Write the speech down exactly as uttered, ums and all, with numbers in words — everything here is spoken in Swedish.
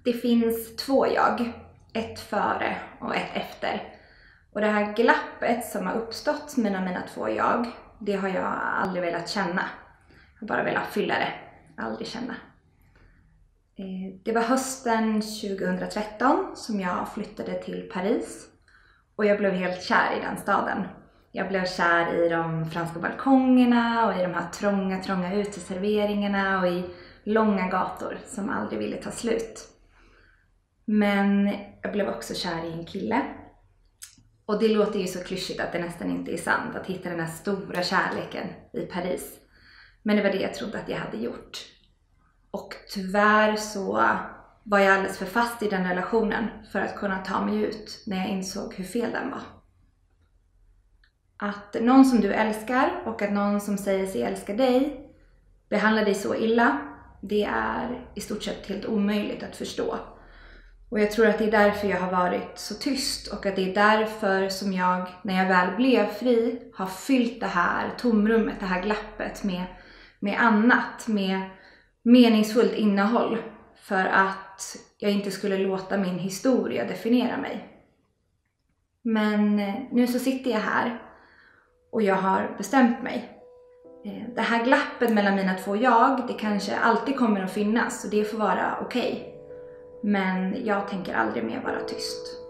Det finns två jag, ett före och ett efter. Och det här glappet som har uppstått mellan mina två jag, det har jag aldrig velat känna. Jag har bara velat fylla det, aldrig känna. Det var hösten tjugohundratretton som jag flyttade till Paris. Och jag blev helt kär i den staden. Jag blev kär i de franska balkongerna och i de här trånga, trånga uteserveringarna och i långa gator som aldrig ville ta slut. Men jag blev också kär i en kille. Och det låter ju så klyschigt att det nästan inte är sant att hitta den här stora kärleken i Paris. Men det var det jag trodde att jag hade gjort. Och tyvärr så var jag alldeles för fast i den relationen för att kunna ta mig ut när jag insåg hur fel den var. Att någon som du älskar och att någon som säger sig älska dig behandlar dig så illa, det är i stort sett helt omöjligt att förstå. Och jag tror att det är därför jag har varit så tyst och att det är därför som jag, när jag väl blev fri, har fyllt det här tomrummet, det här glappet med, med annat, med meningsfullt innehåll. För att jag inte skulle låta min historia definiera mig. Men nu så sitter jag här och jag har bestämt mig. Det här glappet mellan mina två jag, det kanske alltid kommer att finnas och det får vara okej. Men jag tänker aldrig mer vara tyst.